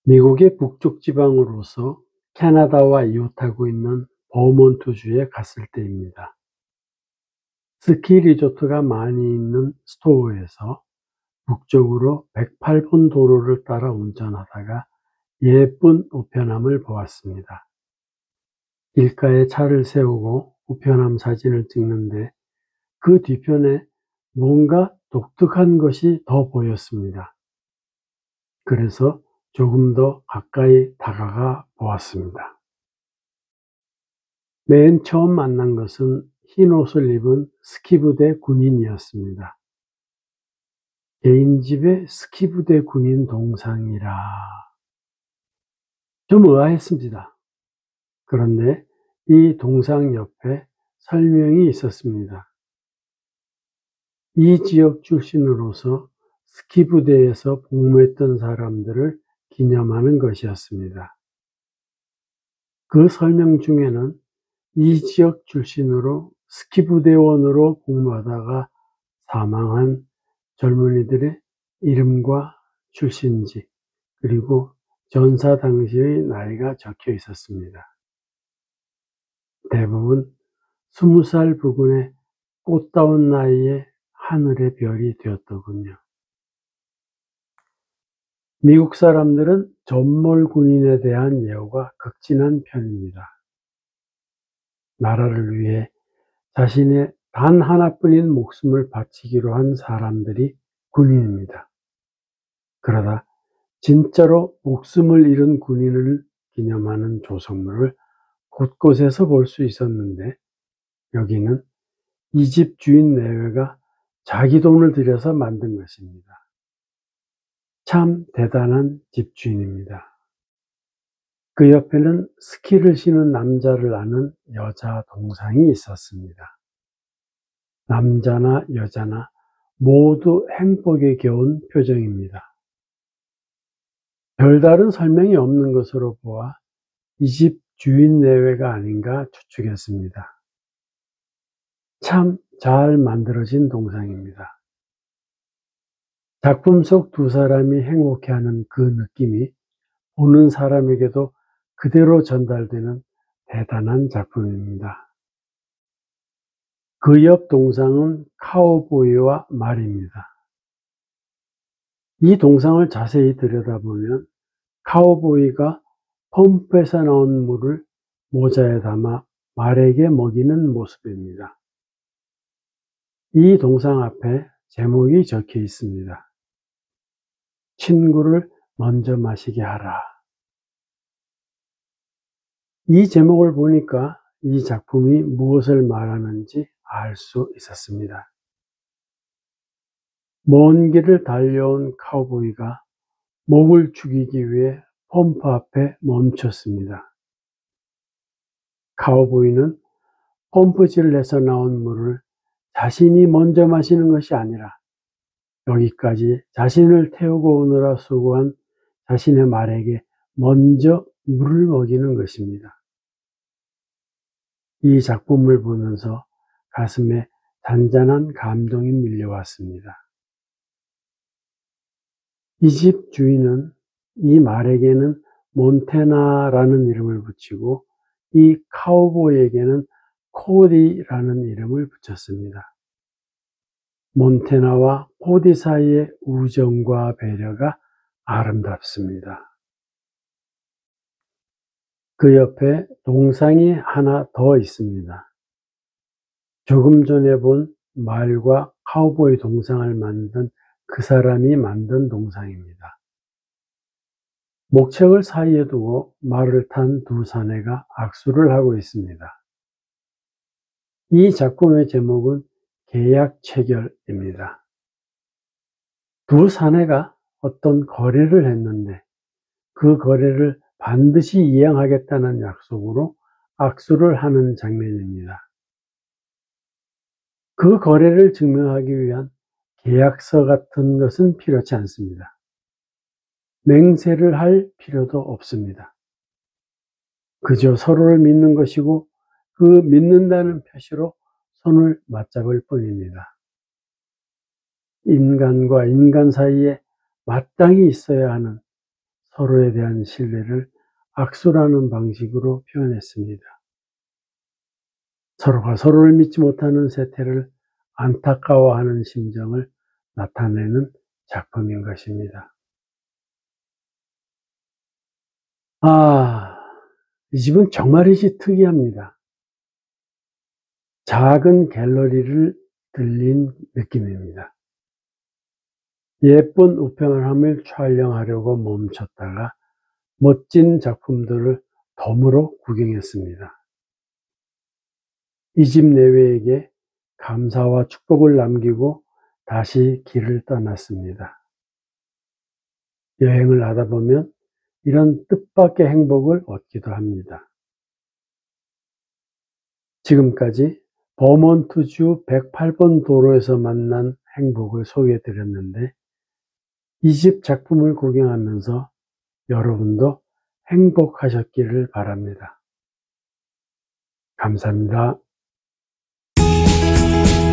미국의 북쪽 지방으로서 캐나다와 이웃하고 있는 버몬트주에 갔을 때입니다. 스키 리조트가 많이 있는 스토우에서 북쪽으로 108번 도로를 따라 운전하다가 예쁜 우편함을 보았습니다. 길가에 차를 세우고 우편함 사진을 찍는데 그 뒤편에 뭔가 독특한 것이 더 보였습니다. 그래서 조금 더 가까이 다가가 보았습니다. 맨 처음 만난 것은 흰 옷을 입은 스키부대 군인이었습니다. 개인 집에 스키부대 군인 동상이라 좀 의아했습니다. 그런데 이 동상 옆에 설명이 있었습니다. 이 지역 출신으로서 스키부대에서 복무했던 사람들을 기념하는 것이었습니다. 그 설명 중에는 이 지역 출신으로 스키부대원으로 복무하다가 사망한 젊은이들의 이름과 출신지, 그리고 전사 당시의 나이가 적혀 있었습니다. 대부분 20살 부근의 꽃다운 나이에 하늘의 별이 되었더군요. 미국 사람들은 전몰 군인에 대한 예우가 극진한 편입니다. 나라를 위해 자신의 단 하나뿐인 목숨을 바치기로 한 사람들이 군인입니다. 그러다 진짜로 목숨을 잃은 군인을 기념하는 조성물을 곳곳에서 볼 수 있었는데, 여기는 이 집 주인 내외가 자기 돈을 들여서 만든 것입니다. 참 대단한 집주인입니다. 그 옆에는 스키를 신은 남자를 아는 여자 동상이 있었습니다. 남자나 여자나 모두 행복에 겨운 표정입니다. 별다른 설명이 없는 것으로 보아 이 집 주인 내외가 아닌가 추측했습니다. 참 잘 만들어진 동상입니다. 작품 속 두 사람이 행복해하는 그 느낌이 보는 사람에게도 그대로 전달되는 대단한 작품입니다. 그 옆 동상은 카우보이와 말입니다. 이 동상을 자세히 들여다보면 카우보이가 펌프에서 나온 물을 모자에 담아 말에게 먹이는 모습입니다. 이 동상 앞에 제목이 적혀 있습니다. 친구를 먼저 마시게 하라. 이 제목을 보니까 이 작품이 무엇을 말하는지 알 수 있었습니다. 먼 길을 달려온 카우보이가 목을 죽이기 위해 펌프 앞에 멈췄습니다. 카우보이는 펌프질에서 나온 물을 자신이 먼저 마시는 것이 아니라 여기까지 자신을 태우고 오느라 수고한 자신의 말에게 먼저 물을 먹이는 것입니다. 이 작품을 보면서 가슴에 잔잔한 감동이 밀려왔습니다. 이 집 주인은 이 말에게는 몬테나라는 이름을 붙이고 이 카우보이에게는 코디라는 이름을 붙였습니다. 몬테나와 코디 사이의 우정과 배려가 아름답습니다. 그 옆에 동상이 하나 더 있습니다. 조금 전에 본 말과 카우보이 동상을 만든 그 사람이 만든 동상입니다. 목책을 사이에 두고 말을 탄 두 사내가 악수를 하고 있습니다. 이 작품의 제목은 계약 체결입니다. 두 사내가 어떤 거래를 했는데 그 거래를 반드시 이행하겠다는 약속으로 악수를 하는 장면입니다. 그 거래를 증명하기 위한 계약서 같은 것은 필요치 않습니다. 맹세를 할 필요도 없습니다. 그저 서로를 믿는 것이고 그 믿는다는 표시로 손을 맞잡을 뿐입니다. 인간과 인간 사이에 마땅히 있어야 하는 서로에 대한 신뢰를 악수라는 방식으로 표현했습니다. 서로가 서로를 믿지 못하는 세태를 안타까워하는 심정을 나타내는 작품인 것입니다. 이 집은 정말이지 특이합니다. 작은 갤러리를 들린 느낌입니다. 예쁜 우편함을 촬영하려고 멈췄다가 멋진 작품들을 덤으로 구경했습니다. 이 집 내외에게 감사와 축복을 남기고 다시 길을 떠났습니다. 여행을 하다 보면 이런 뜻밖의 행복을 얻기도 합니다. 지금까지 버몬트주 108번 도로에서 만난 행복을 소개해 드렸는데, 이 집 작품을 구경하면서 여러분도 행복하셨기를 바랍니다. 감사합니다.